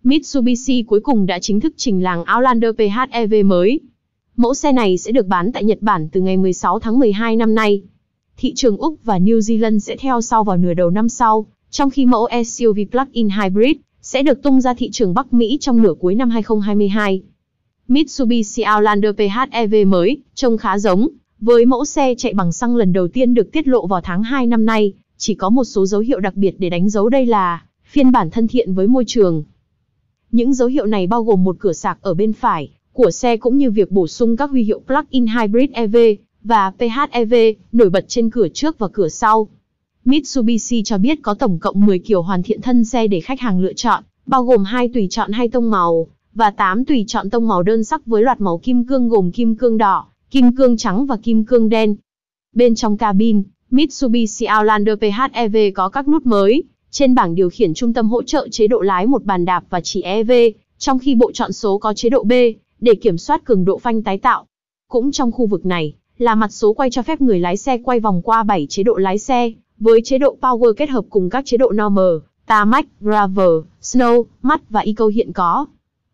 Mitsubishi cuối cùng đã chính thức trình làng Outlander PHEV mới. Mẫu xe này sẽ được bán tại Nhật Bản từ ngày 16 tháng 12 năm nay. Thị trường Úc và New Zealand sẽ theo sau vào nửa đầu năm sau, trong khi mẫu SUV plug-in hybrid sẽ được tung ra thị trường Bắc Mỹ trong nửa cuối năm 2022. Mitsubishi Outlander PHEV mới, trông khá giống với mẫu xe chạy bằng xăng lần đầu tiên được tiết lộ vào tháng 2 năm nay, chỉ có một số dấu hiệu đặc biệt để đánh dấu đây là phiên bản thân thiện với môi trường. Những dấu hiệu này bao gồm một cửa sạc ở bên phải của xe cũng như việc bổ sung các huy hiệu plug-in hybrid EV và PHEV nổi bật trên cửa trước và cửa sau. Mitsubishi cho biết có tổng cộng 10 kiểu hoàn thiện thân xe để khách hàng lựa chọn, bao gồm 2 tùy chọn 2 tông màu và 8 tùy chọn tông màu đơn sắc với loạt màu kim cương gồm kim cương đỏ, kim cương trắng và kim cương đen. Bên trong cabin, Mitsubishi Outlander PHEV có các nút mới. Trên bảng điều khiển trung tâm hỗ trợ chế độ lái một bàn đạp và chỉ EV, trong khi bộ chọn số có chế độ B, để kiểm soát cường độ phanh tái tạo. Cũng trong khu vực này, là mặt số quay cho phép người lái xe quay vòng qua 7 chế độ lái xe, với chế độ Power kết hợp cùng các chế độ Normal, Tarmac, Gravel, Snow, Matte và Eco hiện có.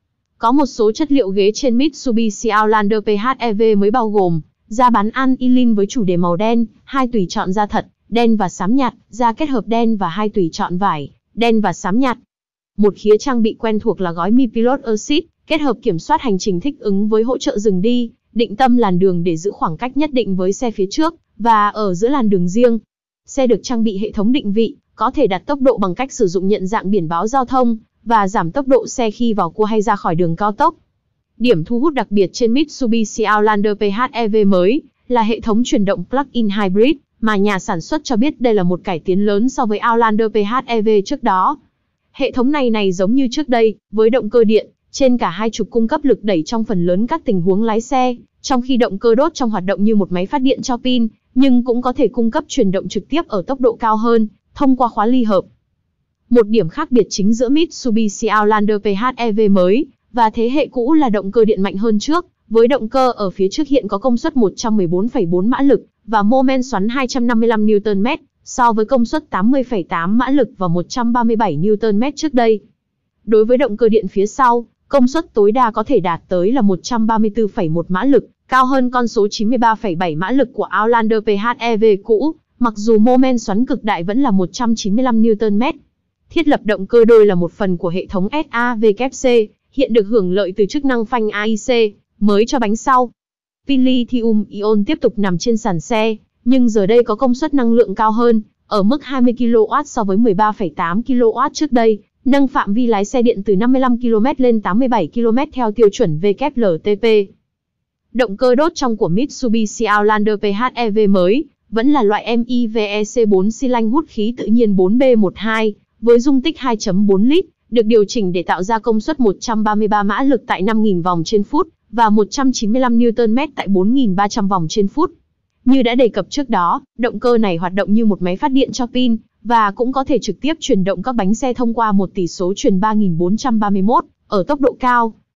Có một số chất liệu ghế trên Mitsubishi Outlander PHEV mới bao gồm da bán aniline với chủ đề màu đen, 2 tùy chọn da thật, đen và xám nhạt, da kết hợp đen và 2 tùy chọn vải, đen và xám nhạt. Một khía trang bị quen thuộc là gói Mi Pilot Assist, kết hợp kiểm soát hành trình thích ứng với hỗ trợ dừng đi, định tâm làn đường để giữ khoảng cách nhất định với xe phía trước, và ở giữa làn đường riêng. Xe được trang bị hệ thống định vị, có thể đặt tốc độ bằng cách sử dụng nhận dạng biển báo giao thông, và giảm tốc độ xe khi vào cua hay ra khỏi đường cao tốc. Điểm thu hút đặc biệt trên Mitsubishi Outlander PHEV mới là hệ thống chuyển động plug-in hybrid, mà nhà sản xuất cho biết đây là một cải tiến lớn so với Outlander PHEV trước đó. Hệ thống này giống như trước đây, với động cơ điện, trên cả hai trục cung cấp lực đẩy trong phần lớn các tình huống lái xe, trong khi động cơ đốt trong hoạt động như một máy phát điện cho pin, nhưng cũng có thể cung cấp truyền động trực tiếp ở tốc độ cao hơn, thông qua khóa ly hợp. Một điểm khác biệt chính giữa Mitsubishi Outlander PHEV mới và thế hệ cũ là động cơ điện mạnh hơn trước, với động cơ ở phía trước hiện có công suất 114,4 mã lực và mô men xoắn 255 Nm, so với công suất 80,8 mã lực và 137 Nm trước đây. Đối với động cơ điện phía sau, công suất tối đa có thể đạt tới là 134,1 mã lực, cao hơn con số 93,7 mã lực của Outlander PHEV cũ, mặc dù mô men xoắn cực đại vẫn là 195 Nm. Thiết lập động cơ đôi là một phần của hệ thống SAVKC, hiện được hưởng lợi từ chức năng phanh AIC mới cho bánh sau. Pin lithium-ion tiếp tục nằm trên sàn xe, nhưng giờ đây có công suất năng lượng cao hơn, ở mức 20 kW so với 13,8 kW trước đây, nâng phạm vi lái xe điện từ 55 km lên 87 km theo tiêu chuẩn WLTP. Động cơ đốt trong của Mitsubishi Outlander PHEV mới vẫn là loại MIVEC 4 xi lanh hút khí tự nhiên 4B12 với dung tích 2.4 lít, được điều chỉnh để tạo ra công suất 133 mã lực tại 5.000 vòng trên phút và 195 Nm tại 4.300 vòng trên phút. Như đã đề cập trước đó, động cơ này hoạt động như một máy phát điện cho pin và cũng có thể trực tiếp chuyển động các bánh xe thông qua một tỷ số truyền 3431 ở tốc độ cao.